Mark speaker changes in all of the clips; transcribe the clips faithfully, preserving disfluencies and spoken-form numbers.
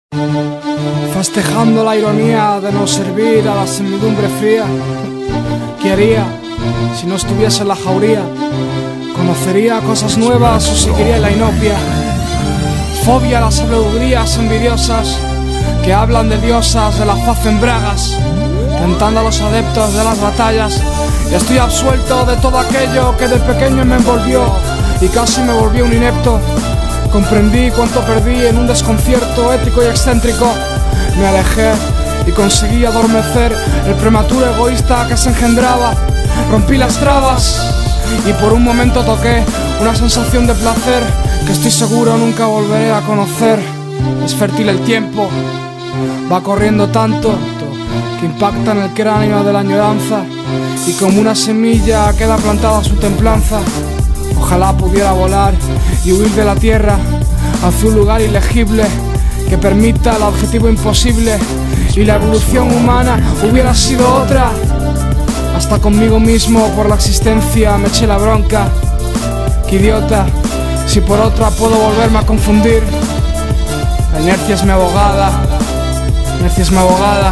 Speaker 1: Festejando la ironía de no servir a la servidumbre fría. ¿Qué haría si no estuviese en la jauría? ¿Conocería cosas nuevas o seguiría la inopia? Fobia a las sabidurías envidiosas que hablan de diosas de la faz en bragas, tentando a los adeptos de las batallas. Y estoy absuelto de todo aquello que de pequeño me envolvió y casi me volvió un inepto. Comprendí cuánto perdí en un desconcierto ético y excéntrico. Me alejé y conseguí adormecer el prematuro egoísta que se engendraba. Rompí las trabas y por un momento toqué una sensación de placer que estoy seguro nunca volveré a conocer. Es fértil el tiempo, va corriendo tanto que impacta en el cráneo de la añoranza, y como una semilla queda plantada su templanza. Ojalá pudiera volar y huir de la tierra hacia un lugar ilegible que permita el objetivo imposible, y la evolución humana hubiera sido otra. Hasta conmigo mismo por la existencia me eché la bronca. Qué idiota, si por otra puedo volverme a confundir. La inercia es mi abogada, la inercia es mi abogada.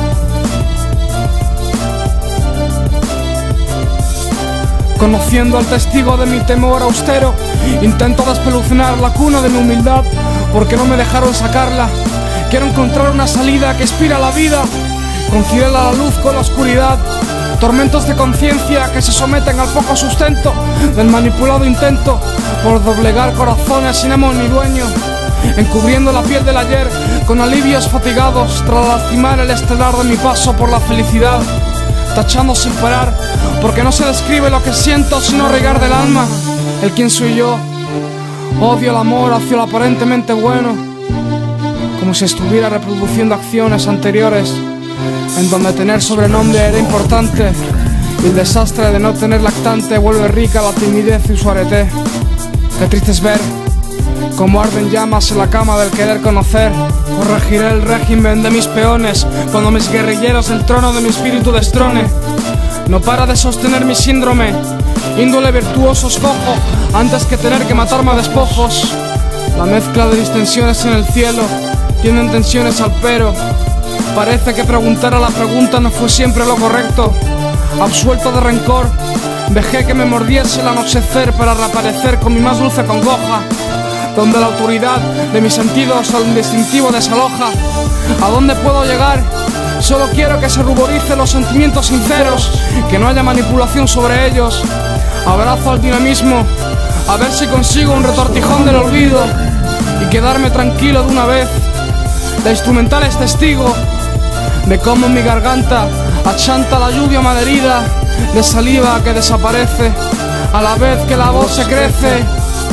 Speaker 1: Conociendo al testigo de mi temor austero, intento despelucinar la cuna de mi humildad, porque no me dejaron sacarla. Quiero encontrar una salida que inspira la vida, conciliar la luz con la oscuridad. Tormentos de conciencia que se someten al poco sustento del manipulado intento por doblegar corazones sin amo ni dueño, encubriendo la piel del ayer con alivios fatigados tras lastimar el estelar de mi paso por la felicidad. Tachando sin parar, porque no se describe lo que siento sino regar del alma. El quién soy yo. Odio el amor hacia lo aparentemente bueno, como si estuviera reproduciendo acciones anteriores en donde tener sobrenombre era importante, y el desastre de no tener lactante vuelve rica la timidez y su arete. Qué triste es ver como arden llamas en la cama del querer conocer. Corregiré el régimen de mis peones cuando mis guerrilleros el trono de mi espíritu destrone. No para de sostener mi síndrome, índole virtuoso escojo antes que tener que matarme a despojos. La mezcla de distensiones en el cielo tienen tensiones al pero. Parece que preguntar a la pregunta no fue siempre lo correcto. Absuelto de rencor, dejé que me mordiese el anochecer para reaparecer con mi más dulce congoja, donde la autoridad de mis sentidos al instintivo desaloja. ¿A dónde puedo llegar? Solo quiero que se ruboricen los sentimientos sinceros, que no haya manipulación sobre ellos. Abrazo al dinamismo, a ver si consigo un retortijón del olvido y quedarme tranquilo de una vez. La instrumental es testigo de cómo en mi garganta achanta la lluvia malherida de saliva que desaparece a la vez que la voz se crece.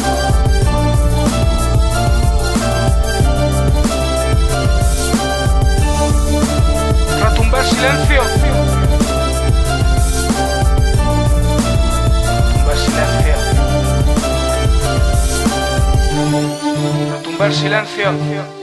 Speaker 1: Retumbar silencio. Retumbar silencio. Retumbar silencio.